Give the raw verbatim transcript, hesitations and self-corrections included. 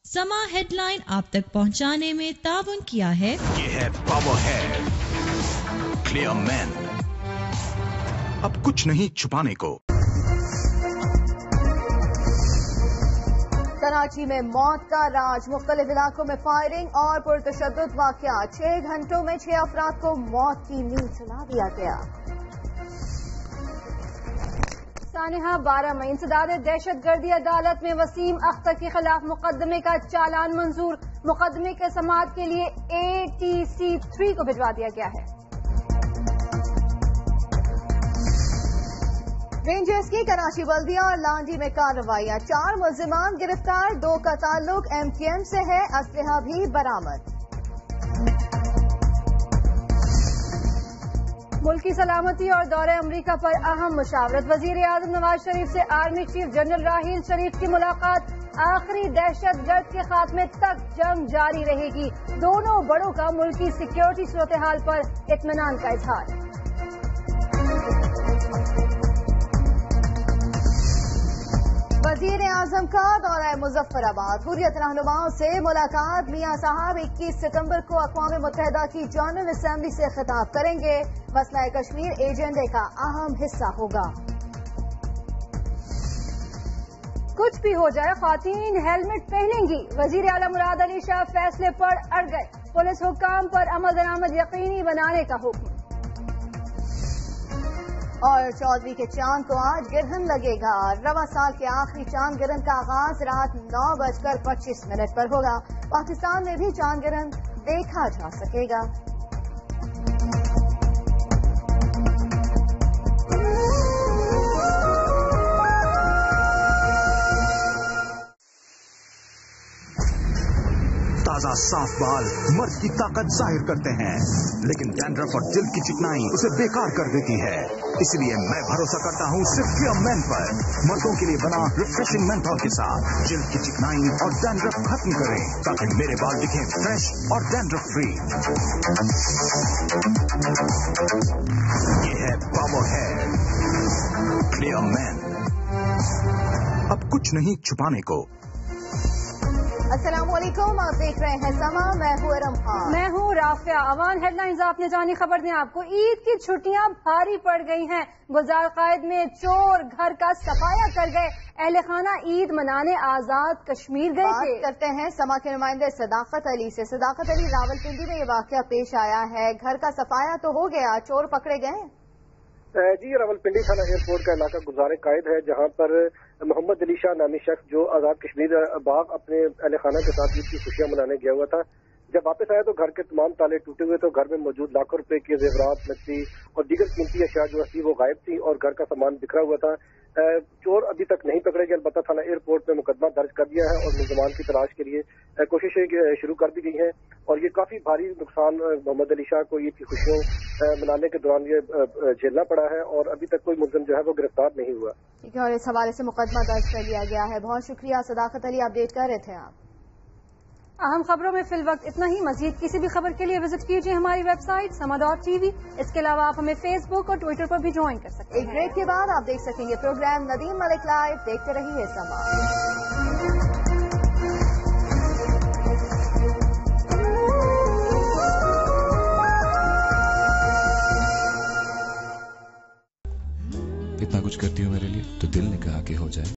समा हेडलाइन आप तक पहुंचाने में ताउन किया है। ये है पावर है क्लियर मैन, अब कुछ नहीं छुपाने को। कराची में मौत का राज, मुख्तलिफ इलाकों में फायरिंग और पुरतशद्दुद वाक़या। छह घंटों में छह अफराद को मौत की नींद सुला दिया गया। सानिहा बारह मई इंसदाद दहशत गर्दी अदालत में वसीम अख्तर के खिलाफ मुकदमे का चालान मंजूर। मुकदमे के समाअत के लिए ए टी सी थ्री को भिजवा दिया गया है। रेंजर्स की कराची बल्दिया और लांडी में कार्रवाइयां, चार मुल्जिमान गिरफ्तार, दो का ताल्लुक एम क्यू एम से है, असलहा भी बरामद। मुल्की सलामती और दौरे अमरीका पर अहम मुशावरत, वजीर आजम नवाज शरीफ से army chief general Raheel Sharif की मुलाकात। आखिरी दहशत गर्द के खात्मे तक जंग जारी रहेगी। दोनों बड़ों का मुल्की सिक्योरिटी सूरत हाल पर इत्मीनान का इजहार। वजीर आजम का दौरा मुजफ्फराबाद, हुर्रियत रहनुमाओं से मुलाकात। मियां साहब इक्कीस सितंबर को अक़वाम मुत्तहिदा की जनरल असेंबली से खिताब करेंगे। मसला कश्मीर एजेंडे का अहम हिस्सा होगा। कुछ भी हो जाए ख़वातीन हेलमेट पहनेंगी, वजीर आला मुराद अली शाह फैसले पर अड़ गए। पुलिस हुक्काम पर अमल दरामद यकीनी बनाने का हुक्म। और चौधरी के चांद को आज गिरहन लगेगा। रवा साल के आखिरी चांद गिरहन का आगाज रात नौ बजकर पच्चीस मिनट पर होगा। पाकिस्तान में भी चांद गिरहन देखा जा सकेगा। ताजा साफ बाल मर्द की ताकत जाहिर करते हैं, लेकिन डैंड्रफ और जिल्द की चिकनाई उसे बेकार कर देती है। इसलिए मैं भरोसा करता हूँ सिर्फ क्लियर मैन पर। मर्दों के लिए बना रिफ्रेशिंग मेंथॉल के साथ जिल्द की चिकनाई और डैंड्रफ खत्म करें, ताकि मेरे बाल दिखें फ्रेश और डैंड्रफ फ्री। ये है पावर है क्लियर मैन, अब कुछ नहीं छुपाने को। अस्सलाम वालेकुम, आप देख रहे हैं समा, मैं हूँ अरम खान। मैं हूँ राफिया। अवान हेडलाइंस आपने जानी खबर दें आपको। ईद की छुट्टियां भारी पड़ गई हैं। गुलजार कायद में चोर घर का सफाया कर गए। अहले खाना ईद मनाने आजाद कश्मीर गए थे। बात करते हैं समा के नुमाइंदे सदाकत अली से। सदाकत अली, रावलपिंडी में ये वाकया पेश आया है, घर का सफाया तो हो गया, चोर पकड़े गए? जी, रावलपिंडी थाना एयरपोर्ट का इलाका गुलजार कायद है, जहां पर मोहम्मद अली शाह नामी शख्स जो आजाद कश्मीर बाग अपने अहले खाना के साथ ईद की खुशियां मनाने गया हुआ था, जब वापस आया तो घर के तमाम ताले टूटे हुए, तो घर में मौजूद लाखों रुपए के जेवरात, नकदी और दीगर कीमती अशिया जो थी वो गायब थी और घर का सामान बिखरा हुआ था। चोर अभी तक नहीं पकड़े गए, अलबत्ता थाना एयरपोर्ट में मुकदमा दर्ज कर दिया है और मुलजमान की तलाश के लिए कोशिशें शुरू कर दी गई हैं। और ये काफी भारी नुकसान मोहम्मद अली शाह को ईद की खुशियों मनाने के दौरान ये झेलना पड़ा है और अभी तक कोई मुलजिम जो है वो गिरफ्तार नहीं हुआ। ठीक है, और इस हवाले से मुकदमा दर्ज कर लिया गया है। बहुत शुक्रिया सदाकत अली, अपडेट कर रहे थे आप। अहम खबरों में फिल वक्त इतना ही। मजीद किसी भी खबर के लिए विजिट कीजिए हमारी वेबसाइट समा डॉट टीवी। इसके अलावा आप हमें फेसबुक और ट्विटर पर भी ज्वाइन कर सकते हैं। एक ब्रेक के बाद आप देख सकेंगे प्रोग्राम नदीम मलिक लाइव। देखते रहिए समा। इतना कुछ करती हो मेरे लिए तो दिल ने कहा कि हो जाए।